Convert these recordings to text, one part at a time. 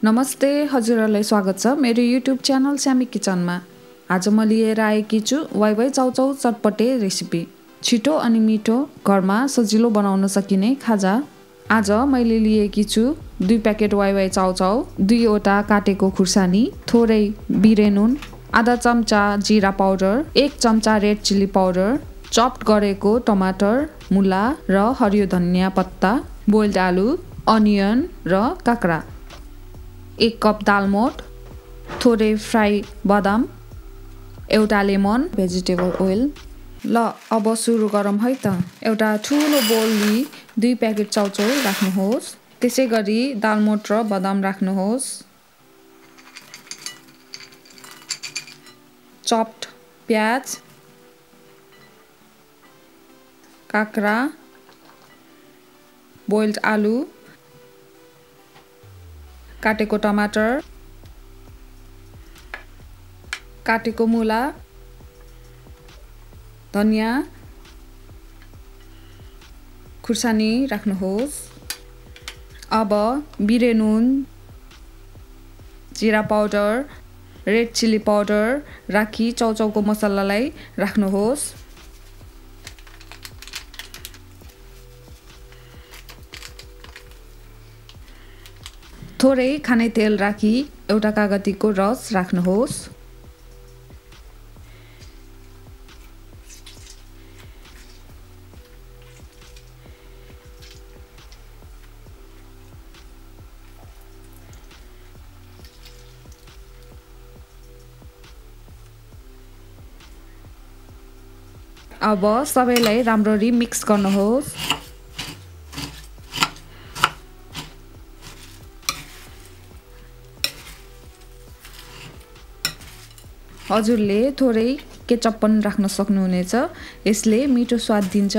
नमस्ते, हजुरहरूलाई स्वागत छ मेरो युट्युब च्यानल स्यामी किचनमा। आज म लिएर आएकी छु वाइवाई चाउचाउ चटपटे रेसिपी। छिटो अनि मिठो घरमा सजिलो बनाउन सकिने खाजा। आज मैले लिएकी छु 2 प्याकेट वाइवाई चाउचाउ, 2वटा काटेको खुर्सानी, थोरै बिरे नुन, आधा चम्चा जिरा पाउडर, 1 चम्चा रेड चिली पाउडर, चप्ड गरेको टमाटर, मुला र हरियो धनिया पत्ता, बोइल्ड आलु, अनियन र काँक्रा, 1 कप दालमोठ, थोरै फ्राई बदाम, एउटा लेमन, भेजिटेबल ओइल। ल अब सुरु गरौँ है त। एउटा ठुलो बोलली 2 प्याकेट चाउचाउ राख्नुहोस्। त्यसै गरी दालमोठ र बदाम राख्नुहोस्। चप्ड प्याज, काँक्रा, बोइल्ड आलु, काटेको टमाटर, काटेको मुला, धनिया, खुर्सानी राख्नुहोस्। अब बिरे नुन, जिरा पाउडर, रेड चिली पाउडर राखी चाउचाउको मसलालाई राख्नुहोस्। थोरै खाने तेल राखी एउटा कागतीको रस राख्नुहोस्। अब सबैलाई राम्ररी मिक्स गर्नुहोस्। हजुरले थोरै केचप पनि राख्न सक्नुहुनेछ, यसले मिठो स्वाद दिन्छ।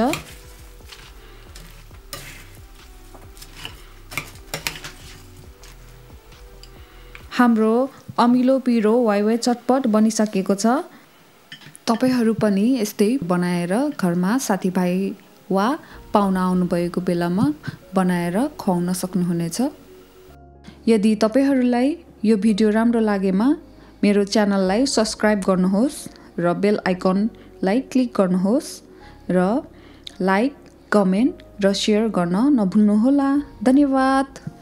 हाम्रो अमिलो पिरो वाइवाई चटपट बनिसकेको छ। तपाईहरू पनि यस्तै बनाएर घरमा साथीभाइ वा पाहुना आउनुभएको बेलामा बनाएर खुवाउन सक्नुहुनेछ। यदि तपाईहरूलाई यो भिडियो राम्रो लागेमा मेरो च्यानललाई सब्स्क्राइब गर्नुहोस् र बेल आइकनलाई क्लिक गर्नुहोस् र लाइक, कमेन्ट र सेयर गर्न नभुल्नुहोला। धन्यवाद।